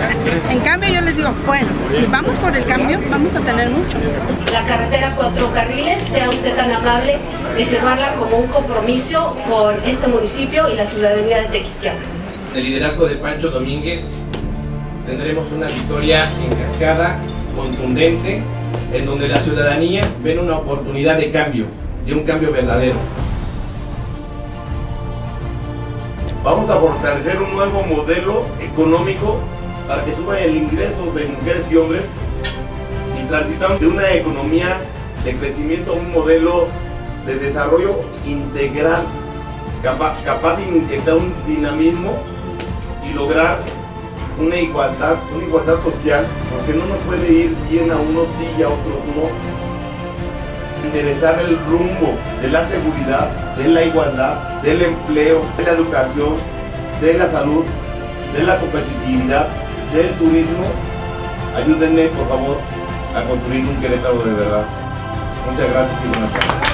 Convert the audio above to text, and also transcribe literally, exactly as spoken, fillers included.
En cambio yo les digo, bueno, si vamos por el cambio, vamos a tener mucho. La carretera cuatro carriles, sea usted tan amable de firmarla como un compromiso con este municipio y la ciudadanía de Tequisquiapan. De liderazgo de Pancho Domínguez tendremos una victoria en cascada, contundente, en donde la ciudadanía ve una oportunidad de cambio, de un cambio verdadero. Vamos a fortalecer un nuevo modelo económico para que suba el ingreso de mujeres y hombres y transitamos de una economía de crecimiento a un modelo de desarrollo integral, capaz, capaz de inyectar un dinamismo y lograr una igualdad, una igualdad social, porque no nos puede ir bien a unos sí y a otros no. Enderezar el rumbo de la seguridad, de la igualdad, del empleo, de la educación, de la salud, de la competitividad, del turismo. Ayúdenme, por favor, a construir un Querétaro de verdad. Muchas gracias y buenas tardes.